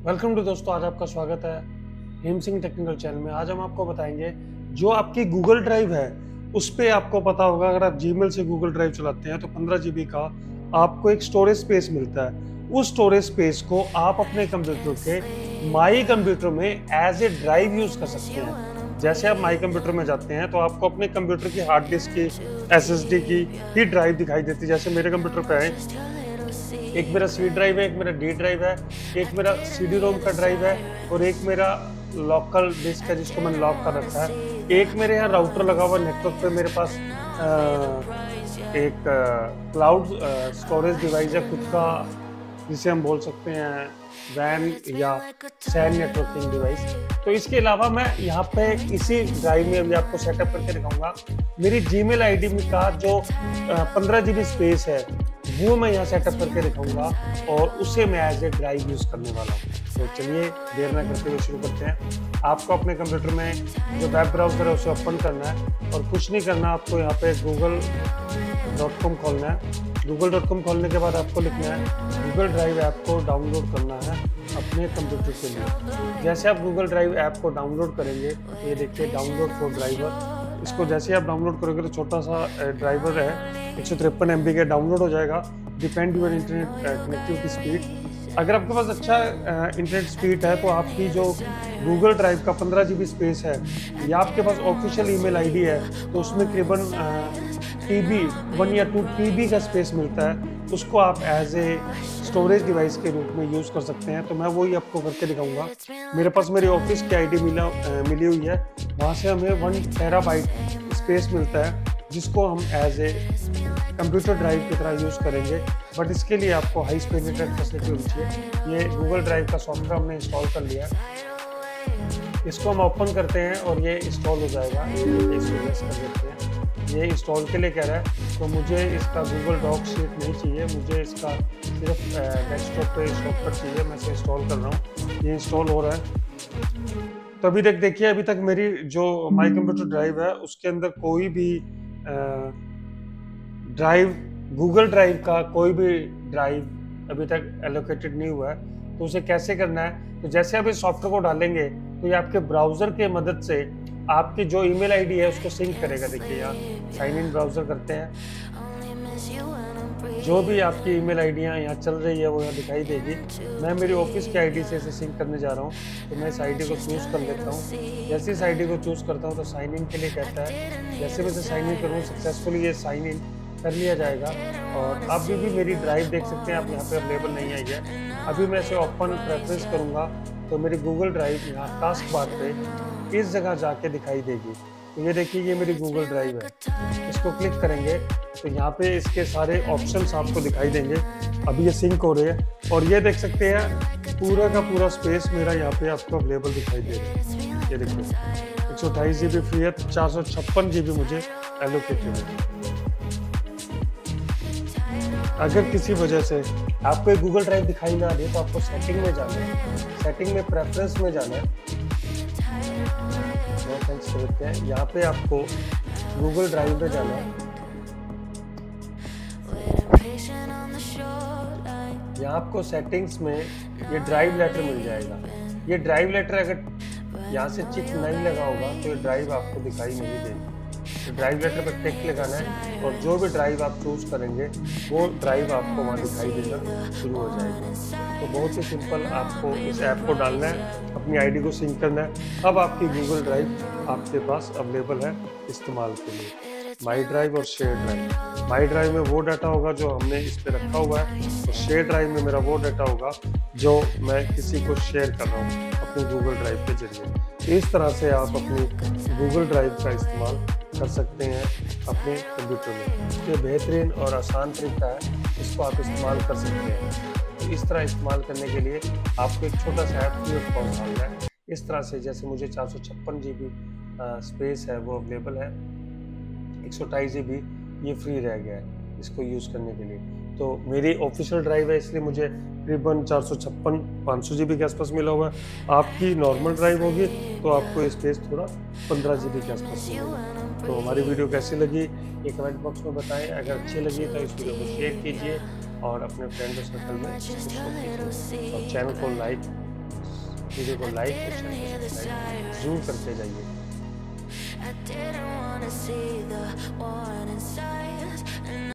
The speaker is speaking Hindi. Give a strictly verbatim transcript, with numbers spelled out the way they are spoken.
वेलकम टू दोस्तों, आज आपका स्वागत है हेम सिंह टेक्निकल चैनल में। आज हम आपको बताएंगे जो आपकी गूगल ड्राइव है उस पे आपको पता होगा, अगर आप जीमेल से गूगल ड्राइव चलाते हैं तो पंद्रह जीबी का आपको एक स्टोरेज स्पेस मिलता है। उस स्टोरेज स्पेस को आप अपने कंप्यूटर के माई कंप्यूटर में एज ए ड्राइव यूज कर सकते हैं। जैसे आप माई कंप्यूटर में जाते हैं तो आपको अपने कंप्यूटर की हार्ड डिस्क की, एसएसडी की ही ड्राइव दिखाई देती है। जैसे मेरे कंप्यूटर पे है, एक मेरा सी ड्राइव है, एक मेरा डी ड्राइव है, एक मेरा सी डी रोम का ड्राइव है और एक मेरा लोकल डिस्क है जिसको मैंने लॉक कर रखा है। एक मेरे यहाँ राउटर लगा हुआ नेटवर्क पे, मेरे पास आ, एक क्लाउड स्टोरेज डिवाइस है खुद का, जिसे हम बोल सकते हैं वैन या सैन नेटवर्किंग डिवाइस। तो इसके अलावा मैं यहाँ पे इसी ड्राइव में अभी आपको सेटअप करके दिखाऊंगा। मेरी जीमेल आईडी में का जो पंद्रह जीबी स्पेस है वो मैं यहाँ सेटअप करके दिखाऊंगा और उसे मैं एज ए ड्राइव यूज करने वाला हूँ। तो चलिए देर न करते हुए शुरू करते हैं। आपको अपने कंप्यूटर में जो वेब ब्राउजर है उसे ओपन करना है और कुछ नहीं करना, आपको यहाँ पे गूगल डॉट कॉम खोलना है। गूगल डॉट कॉम खोलने के बाद आपको लिखना है गूगल ड्राइव ऐप को डाउनलोड करना है अपने कंप्यूटर के लिए। जैसे आप गूगल ड्राइव ऐप को डाउनलोड करेंगे, ये देखिए डाउनलोड फॉर ड्राइवर, इसको जैसे आप डाउनलोड करोगे तो छोटा सा ड्राइवर है, एक सौ तिरपन एम बी का डाउनलोड हो जाएगा। Depend your internet connectivity speed. अगर आपके पास अच्छा इंटरनेट स्पीड है तो आपकी जो गूगल ड्राइव का पंद्रह जीबी स्पेस है या आपके पास ऑफिशियल ईमेल आईडी है तो उसमें करीबन टीबी वन या टू टीबी का स्पेस मिलता है, उसको आप एज ए स्टोरेज डिवाइस के रूप में यूज़ कर सकते हैं। तो मैं वही आपको करके दिखाऊंगा। मेरे पास मेरी ऑफिस की आईडी मिला मिली हुई है, वहाँ से हमें वन टेराबाइट स्पेस मिलता है जिसको हम एज ए कंप्यूटर ड्राइव की तरह यूज़ करेंगे। बट इसके लिए आपको हाई स्पीड इंटरनेट फैसिलिटी होनी चाहिए। ये गूगल ड्राइव का सॉफ्टवेयर हमने इंस्टॉल कर लिया है, इसको हम ओपन करते हैं और ये इंस्टॉल हो जाएगा। इसको प्रेस कर देते हैं, ये इंस्टॉल के लिए कह रहा है। तो मुझे इसका गूगल डॉक शीट नहीं चाहिए, मुझे इसका सिर्फ डेस्कटॉप पे शॉर्टकट चाहिए। मैं इसे इंस्टॉल कर रहा हूँ, ये इंस्टॉल हो रहा है। तो अभी तक देखिए, अभी तक मेरी जो माई कंप्यूटर ड्राइव है उसके अंदर कोई भी ड्राइव, गूगल ड्राइव का कोई भी ड्राइव अभी तक एलोकेटेड नहीं हुआ है। तो उसे कैसे करना है, तो जैसे आप इस सॉफ्टवेयर को डालेंगे तो ये आपके ब्राउज़र के मदद से आपकी जो ईमेल आईडी है उसको सिंक करेगा। देखिए यहाँ साइन इन ब्राउज़र करते हैं, जो भी आपकी ईमेल आईडियाँ यहाँ चल रही है वो यहाँ दिखाई देगी। मैं मेरी ऑफिस की आईडी से इसे सिंक करने जा रहा हूँ, तो मैं इस आईडी को चूज़ कर लेता हूँ। जैसे इस आईडी को चूज़ करता हूँ तो साइन इन के लिए कहता है। जैसे मैं इसे साइन इन करूँ, सक्सेसफुली ये साइन इन कर लिया जाएगा। और अभी भी मेरी ड्राइव देख सकते हैं आप, यहाँ पे अवेलेबल नहीं आई है। अभी मैं इसे ओपन प्रेफरेंस करूँगा तो मेरी गूगल ड्राइव यहाँ टास्क बार पे इस जगह जाके दिखाई देगी। तो ये देखिए, ये मेरी गूगल ड्राइव है। इसको क्लिक करेंगे तो यहाँ पे इसके सारे ऑप्शंस आपको दिखाई देंगे। अभी ये सिंक हो रहे हैं और ये देख सकते हैं पूरा का पूरा स्पेस मेरा यहाँ पे आपको अवेलेबल दिखाई दे रहा है। ये देखिए एक सौ अट्ठाईस जी बी फ्री है, चार सौ छप्पन जी बी मुझे एलोकेटेड है। अगर किसी वजह से आपको एक गूगल ड्राइव दिखाई ना दे तो आपको सेटिंग में जाना है, सेटिंग में प्रेफरेंस में जाना है। देखते हैं यहाँ पे आपको गूगल ड्राइव पे जाना है। यहाँ आपको सेटिंग्स में ये ड्राइव लेटर मिल जाएगा। ये ड्राइव लेटर अगर यहाँ से चिक नहीं लगा होगा तो ये ड्राइव आपको दिखाई नहीं देगी। तो ड्राइव लेटर पर टिक लगाना है और जो भी ड्राइव आप चूज करेंगे वो ड्राइव आपको वहाँ दिखाई देना शुरू हो जाएगी। तो बहुत ही सिंपल, आपको इस ऐप को डालना है, अपनी आईडी को सिंक करना है। अब आपकी गूगल ड्राइव आपके पास अवेलेबल है इस्तेमाल के लिए। माई ड्राइव और शेयर ड्राइव, माई ड्राइव में वो डाटा होगा जो हमने इस पर रखा हुआ है और शेयर ड्राइव में मेरा वो डाटा होगा जो मैं किसी को शेयर कर रहा हूँ अपनी गूगल ड्राइव के जरिए। इस तरह से आप अपनी गूगल ड्राइव का इस्तेमाल कर सकते हैं अपने कंप्यूटर में। ये बेहतरीन और आसान तरीका है, इसको आप इस्तेमाल कर सकते हैं। तो इस तरह इस्तेमाल करने के लिए आपको एक छोटा सा ऐप फ्री ऑफ कॉस्ट डालना है। इस तरह से जैसे मुझे चार सौ छप्पन जी बी स्पेस है वो अवेलेबल है, एक सौ अट्ठाईस जी बी ये फ्री रह गया है इसको यूज़ करने के लिए। तो मेरी ऑफिशियल ड्राइव है इसलिए मुझे करीबन चार सौ छप्पन पाँच सौ जी बी के आसपास मिला हुआ है। आपकी नॉर्मल ड्राइव होगी तो आपको स्पेस थोड़ा पंद्रह जी बी के आसपास मिलेगा। तो हमारी वीडियो कैसी लगी ये कमेंट बॉक्स में बताएं। अगर अच्छी लगी तो इस वीडियो को शेयर कीजिए और अपने फ्रेंड और सर्कल में इसको शेयर कीजिए और चैनल को लाइक वीडियो को लाइक और चैनल को सब्सक्राइब जरूर करते जाइए। I didn't wanna see the one inside